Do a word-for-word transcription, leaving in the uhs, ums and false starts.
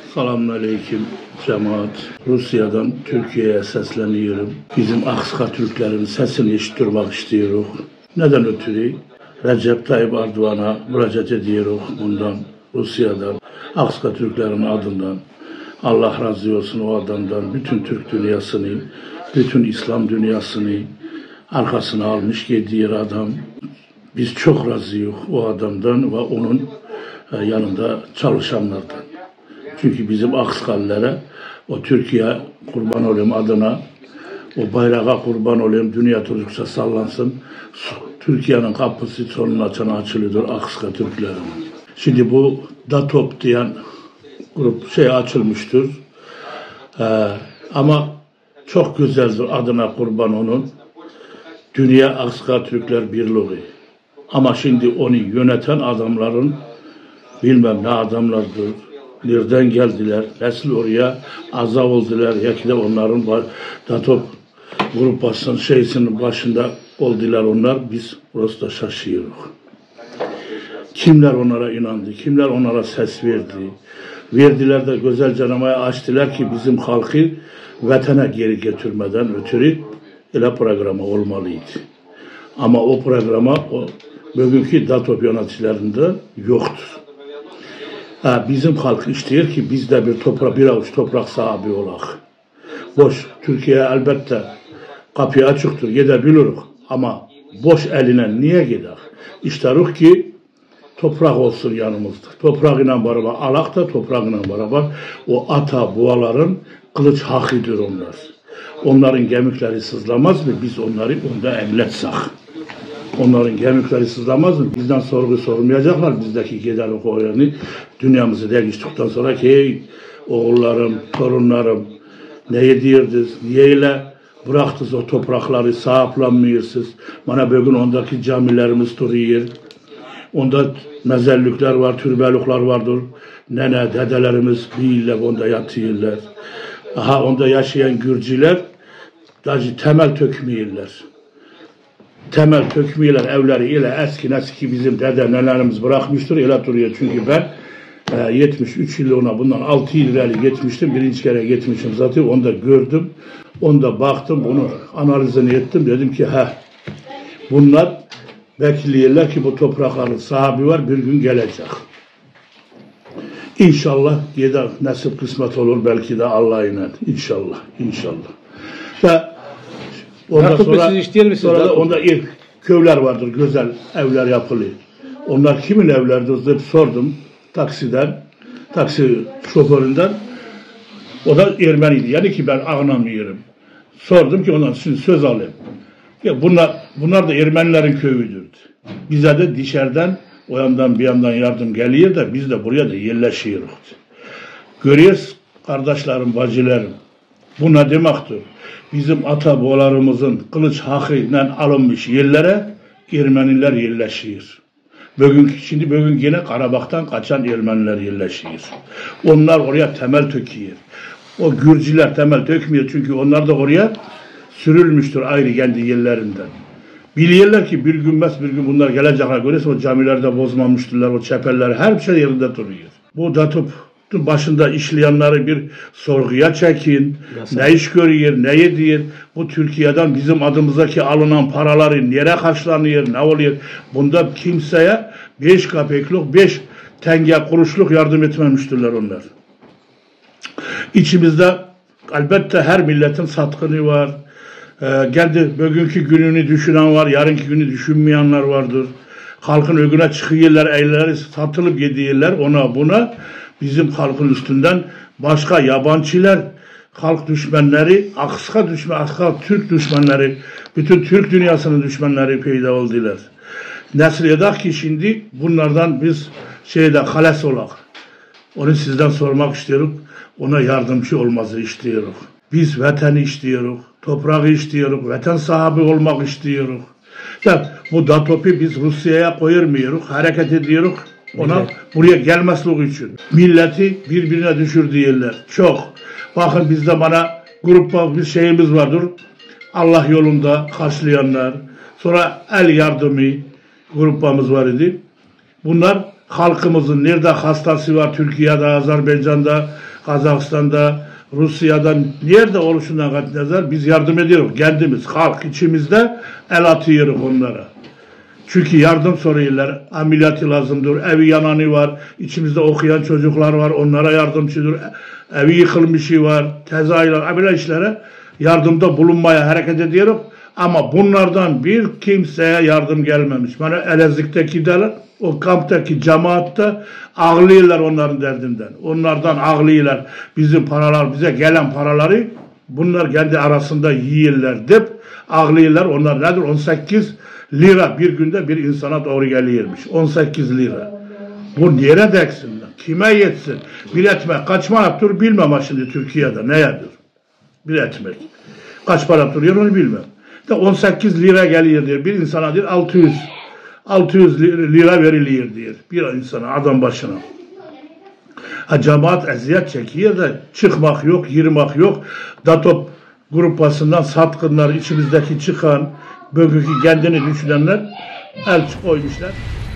Selamünaleyküm cemaat. Rusya'dan Türkiye'ye sesleniyorum. Bizim Akska Türklerin sesini işittirmek istiyoruz. Neden ötürü? Recep Tayyip Erdoğan'a müracaat ediyoruz bundan, Rusya'dan, Akska Türklerin adından. Allah razı olsun o adamdan, bütün Türk dünyasını, bütün İslam dünyasını arkasına almış gidiyor adam. Biz çok razıyız o adamdan ve onun yanında çalışanlardan. Çünkü bizim Akskalılara, o Türkiye kurban olayım adına, o bayrağa kurban olayım, dünya çocukça sallansın. Türkiye'nin kapısı sonunu açan açılıdır Akska Türklerin. Şimdi bu DATOP diyen grup şey açılmıştır. Ee, ama çok güzeldir adına kurban onun. Dünya Akska Türkler Birliği. Ama şimdi onu yöneten adamların bilmem ne adamlardır. Nereden geldiler? Nasıl oraya azap oldular? Ya ki de onların DATOP grupasının şeysinin başında oldular onlar. Biz burası da şaşıyoruz. Kimler onlara inandı? Kimler onlara ses verdi? Verdiler de güzel canamaya açtılar ki bizim halkı vatana geri getirmeden ötürü ile programı olmalıydı. Ama o programa o bugünkü DATOP yöneticilerinde yoktur. Ha, bizim halk istiyor ki biz de bir toprak, bir avuç toprak sahibi olak. Boş, Türkiye elbette kapıyı açıktır, gidebiliriz. Ama boş eline niye gider? İsteriz ki toprak olsun yanımızda. Toprakla beraber alak da toprakla beraber o ata boğaların kılıç hakkıdır onlar. Onların gemikleri sızlamaz mı? Biz onları onda emletsek. Onların gemikleri sızlamaz mı? Bizden sorgu sormayacaklar. Bizdeki giderlik oranı dünyamızı değiştikten sonra ki hey oğullarım, torunlarım ne yedirdiniz, niyeyle bıraktınız o toprakları sahiplenmiyorsunuz. Bana bugün ondaki camilerimiz duruyor. Onda mezarlıklar var, türbelikler vardır. Nene, dedelerimiz bir onda yatıyorlar. Aha onda yaşayan Gürcüler dacı temel tökmüyorlar. Temel tökmüyorlar evleri ile eski eski bizim dede nelerimiz bırakmıştır ile duruyor. Çünkü ben e, yetmiş üç yılına bundan altı yıl evvel gitmiştim. Birinci kere gitmişim zaten onu da gördüm. Onu da baktım, bunu analizini ettim. Dedim ki ha bunlar bekliyorlar ki bu toprakların sahibi var bir gün gelecek. İnşallah yeder nasip kısmet olur belki de Allah'ıyla. İnşallah. İnşallah. Ve ondan Datıp sonra, misiniz, sonra da onda ilk köyler vardır, güzel evler yapılıyor. Onlar kimin evleridir diye sordum taksiden, taksi şoföründen. O da Ermeniydi. Yani ki ben anlamıyorum. Sordum ki ondan şimdi söz alayım. Ya bunlar, bunlar da Ermenilerin köyüdür. Bize de dışarıdan o yandan bir yandan yardım geliyor da biz de buraya da yerleşiyoruz. Görüyoruz kardeşlerim, bacılarım. Bu ne demektir? Bizim ataboğalarımızın kılıç hakkıyla alınmış yerlere Ermeniler yerleşiyor. Bugün, şimdi bugün yine Karabak'tan kaçan Ermeniler yerleşiyor. Onlar oraya temel töküyor. O Gürcüler temel tökmüyor çünkü onlar da oraya sürülmüştür ayrı kendi yerlerinden. Biliyorlar ki bir gün mes bir gün bunlar gelecekler görürse o camilerde bozmamıştırlar, o çepeller her bir şey yerinde duruyor. Bu DATOP başında işleyenleri bir sorguya çekin, Yasa. Ne iş görüyor, ne yediyor, bu Türkiye'den bizim adımızdaki alınan paraları nereye karşılanıyor, ne oluyor? Bunda kimseye beş kapeklik, beş tenge kuruşluk yardım etmemiştirler onlar. İçimizde elbette her milletin satkını var. Ee, kendi bugünkü gününü düşünen var, yarınki günü düşünmeyenler vardır. Halkın önüne çıkıyorlar, elleri satılıp gidiyorlar ona buna. Bizim halkın üstünden başka yabancılar, halk düşmanları, Akska düşman, Akska Türk düşmanları, bütün Türk dünyasının düşmanları peyda oldular. Nasıl edek ki şimdi bunlardan biz şeyde halas olak. Onu sizden sormak istiyorum. Ona yardımcı olması istiyoruz. Biz vatanı istiyoruz, toprağı istiyoruz, vatan sahibi olmak istiyoruz. Yani bu DATOP'u biz Rusya'ya koymuyoruz, hareket ediyoruz. Ona Millet. Buraya gelmeslik için. Milleti birbirine düşürdüler. Çok. Bakın bizde bana grupta bir şeyimiz vardır. Allah yolunda karşılayanlar. Sonra el yardımı grupamız var idi. Bunlar halkımızın nerede hastası var, Türkiye'de, Azerbaycan'da, Kazakistan'da, Rusya'da nerede oluşundan katılacağız? Biz yardım ediyoruz. Kendimiz, halk içimizde el atıyoruz onlara. Çünkü yardım soruyorlar. Ameliyatı lazımdır. Evi yananı var. İçimizde okuyan çocuklar var. Onlara yardımcıdır. Evi yıkılmışı var. Tezahürler, böyle işlere yardımda bulunmaya hareket ediyoruz. Ama bunlardan bir kimseye yardım gelmemiş. Bana Elazığ'daki de o kamptaki cemaatte ağlıyorlar onların derdinden. Onlardan ağlıyorlar. Bizim paralar, bize gelen paraları bunlar kendi arasında yiyorlar deyip ağlıyorlar. Onlar nedir? on sekiz lira bir günde bir insana doğru geliyormuş. on sekiz lira. Bu nereye deksin? Kime yetsin? Bir ekmek kaç manattır bilmem ha şimdi Türkiye'de. Neyedir? Bir ekmek. Kaç para duruyor onu bilmem. De on sekiz lira geliyor diyor. Bir insana diyor altı yüz altı yüz lira veriliyor diyor. Bir insana, adam başına. Ha, cemaat eziyet çekiyor da çıkmak yok, yırmak yok. DATOP grupasından satkınlar, içimizdeki çıkan, bugünkü kendini düşünenler el koymuşlar.